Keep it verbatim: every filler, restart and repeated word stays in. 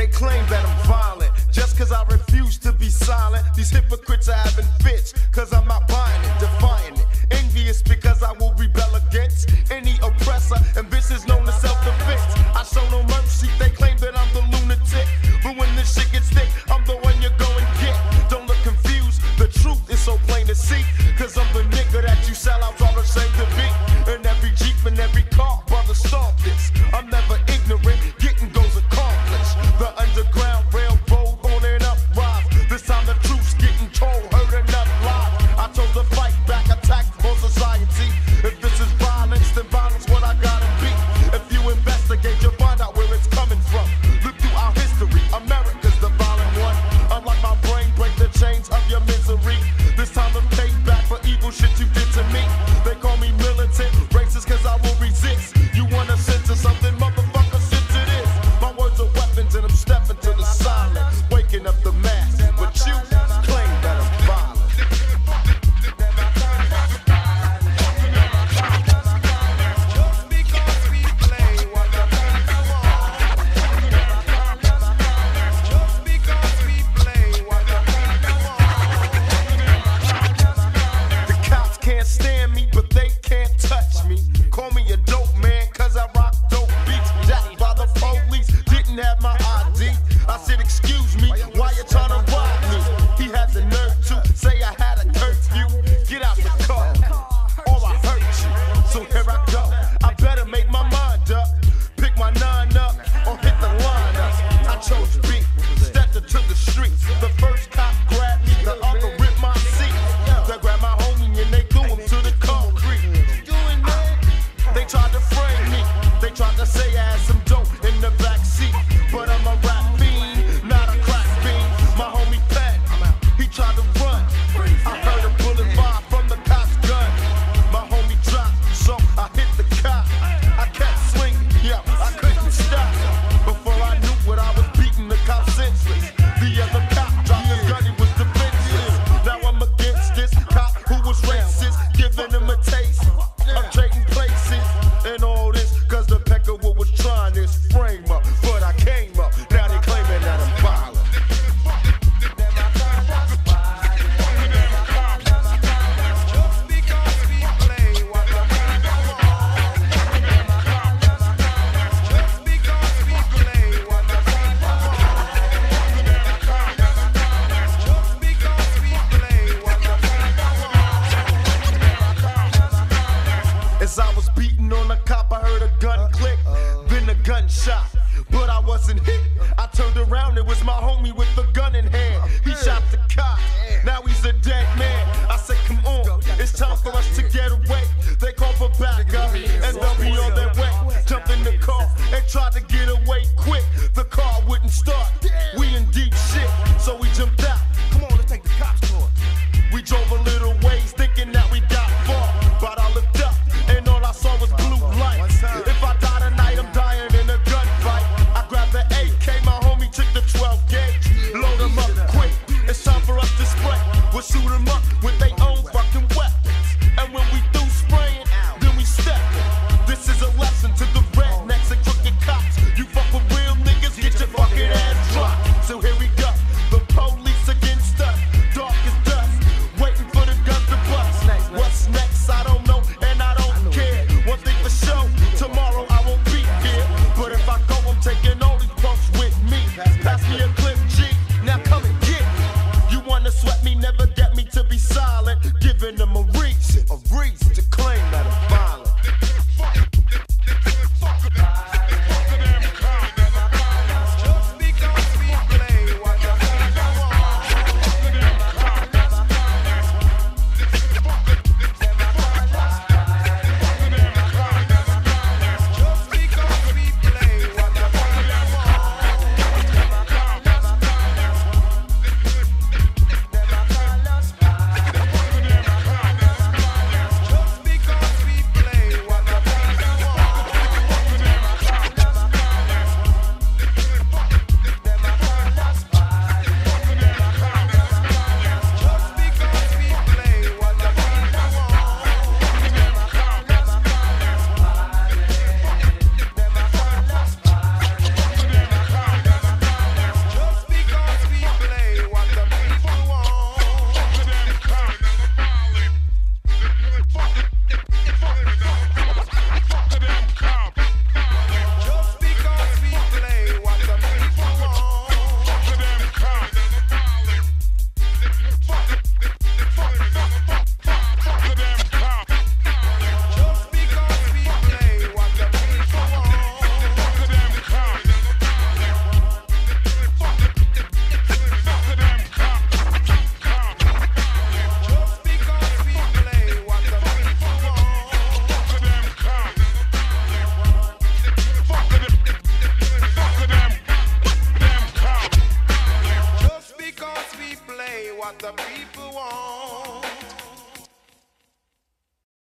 They claim that I'm violent just cause I refuse to be silent. These hypocrites are having fits cause I'm not buying it, defying it. Envious because I will rebel against any oppressor, and this is known as self-defense. I show no mercy, they claim that I'm the lunatic, but when this shit gets thick, I'm the one you go and get. Don't look confused, the truth is so plain to see, cause I'm the nigga that you sell out all ashamed to be. In every Jeep and every car, brother, stomp this. I'm never ignorant, getting goes accomplished. The underground railroad on and up rise. This time the truth's getting told, heard enough lies. I chose to fight back, attack for society. If this is violence, then violence what I gotta be. If you investigate, you'll find out where it's coming from. Look through our history, America's the violent one. Unlike my brain, break the chains of your misery. This time to pay back for evil shit you did to me. They call me militant, racist cause I will resist. You wanna censor something, motherfucker, censor this. My words are weapons and I'm stepping to the silence, waking up the mass. But you claim that I'm violent. Call me a dope man, cause I rock dope beats. Jacked by the police, didn't have my I D. I said, excuse me, why you trying to rob me? He had the nerve to say I had a curfew. Get out the car, or I hurt you. So here I go, I better make my mind up. Pick my nine up, or hit the line up. I chose B, stepped into the streets. The first cop grabbed me, the other ripped my seat. They grabbed my homie and they threw him to the concrete. They tried to frame me, they tried to say I had some dope in the back seat. But I'm a rap fiend, not a crack fiend. My homie Pat, he tried to run. I heard a bullet fire from the cop's gun. My homie dropped, so I hit the cop. I kept swinging, yeah, I couldn't stop. Before I knew what I was beating the cop senseless. The other cop dropped his gun, he was defenseless. Now I'm against this cop who was racist, giving him a taste of trading places and all this, cause the Peckerwood was trying this frame up, but I came up, now they claiming that I'm violent. As I was beating on the cop, I heard a gun click, then a gunshot, but I wasn't hit. I turned around, it was my homie with the gun in hand. He shot the cop, now he's a dead man. I said, come on, it's time for us to get away. They called for backup, and they'll be on their way. Jumped in the car and tried to get away quick. The car wouldn't start, we in deep shit, so we jumped out. Come on, let's take the cops to it. We drove a little ways, thinking that we got far, but I looked up, and all I saw was blue lights. If I die tonight, I'm dying in a gunfight. I grabbed the A K, my homie took the twelve gauge. Load them up quick, it's time for us to spray. We'll shoot them up with their own fucking weapons. And when we do spraying, then we step. This is a lesson to the rednecks and crooked cops. You what the people want.